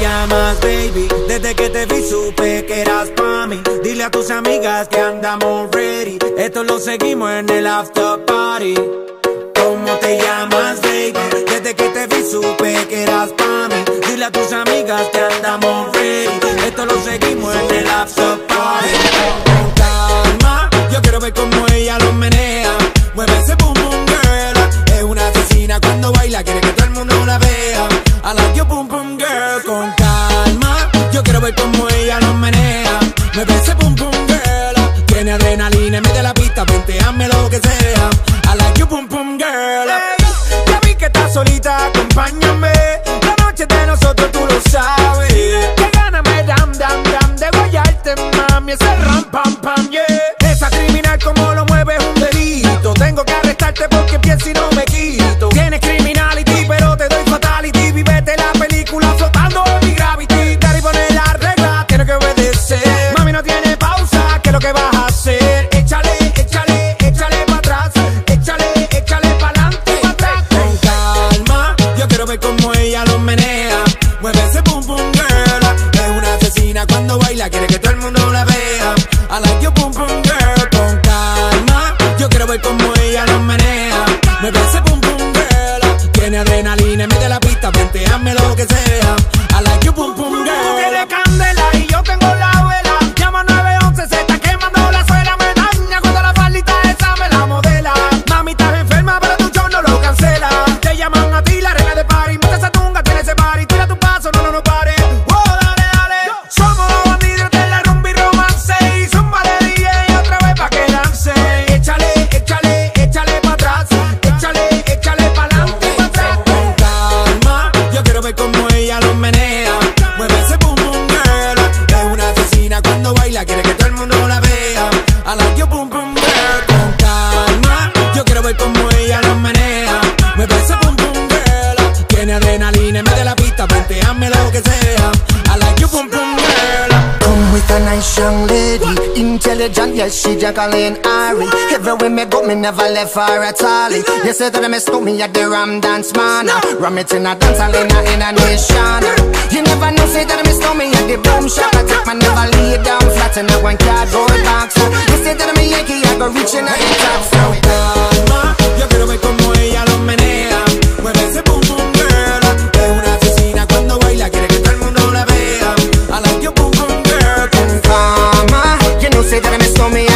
llamas, baby? Desde que te vi supe que eras pa' mí. Dile a tus amigas que andamos ready. Esto lo seguimos en el after party. ¿Cómo te llamas, baby? Desde que te vi supe que eras pa' mí. Dile a tus amigas que andamos ready. Esto lo seguimos en el after party. Con calma, yo quiero ver cómo ella lo menea. Mueve ese boom boom girl. Es una asesina cuando baila, quiere que todo el mundo la vea. I like your boom boom girl. Con calma, yo quiero ver cómo ella lo menea. Mueve ese boom boom girl. Tiene adrenalina en medio de la pista, ponteame lo que sea. I like your boom boom girl. Hey, ya vi que estás solita, acompáñame. La noche de nosotros tú lo sabes. Que gana me dam dam dam de guayarte, mami. Ese ram pam pam, yeah. Esa criminal como lo mueve es un delito. Tengo que arrestarte porque pienso y no me quito. Tienes criminality pero te doy fatality. Vívete la película flotando en mi gravity. Daddy pone la regla, tiene que obedecer. Mami no tiene pausa, ¿qué es lo que vas a hacer? Échale, échale, échale pa' atrás. Échale, échale pa'lante, pa' atrás. Con calma, yo quiero ver cómo ella lo menea. Mueve ese boom boom girl. Es una asesina cuando baila, quiere que todo el mundo la vea. I like your boom boom girl. Con calma, yo quiero ver cómo ella lo menea. Mueve ese boom boom girl. Tiene adrenalina en medio de la pista, venteame lo que sea. I like your boom boom girl. Tú tienes candela y yo tengo la vela. Llama 911, se está quemando la suela. Me daña cuando la faldita esa me la modela. Mami, estás enferma, pero tu show no lo cancela. Te llaman a ti, la reina de party. Monta esa tunga, tiene ese party. Tira tu paso, no pare. Oh, dale, dale. Somos los bandidos de la rumba y romance. Y zumba de DJ otra vez pa' que lance. Échale, échale, échale pa' atrás. Échale, échale pa'lante, pa' atrás. Con calma, yo quiero ver cómo ella lo menea. Mueve ese boom boom girl. Es una asesina cuando baila, quiere que todo el mundo la vea. I like your boom boom girl. Con calma, yo quiero ver cómo ella lo menea. Mueve ese boom boom girl. Tiene adrenalina en medio de la pista, venteame lo que sea. I like your boom boom girl. Come with a nice young lady, intelligent, yes, she Jacqueline Ari. Everywhere me go, me never left her at all. You say that I miss me at the Ram Dance Man. Ram it in a dance hall in a nation. You never know, say that I miss me at the Boom Shop. I take my never lay down flat in a one cardboard box. You say that I'm a Yankee, I go reaching out the top. So Calma, yo quiero ver cómo ella lo menea. Mueve ese boom boom girl. Es una asesina cuando baila, quiere que todo el mundo la vea. I like your boom boom girl. calma, you know, say that I miss me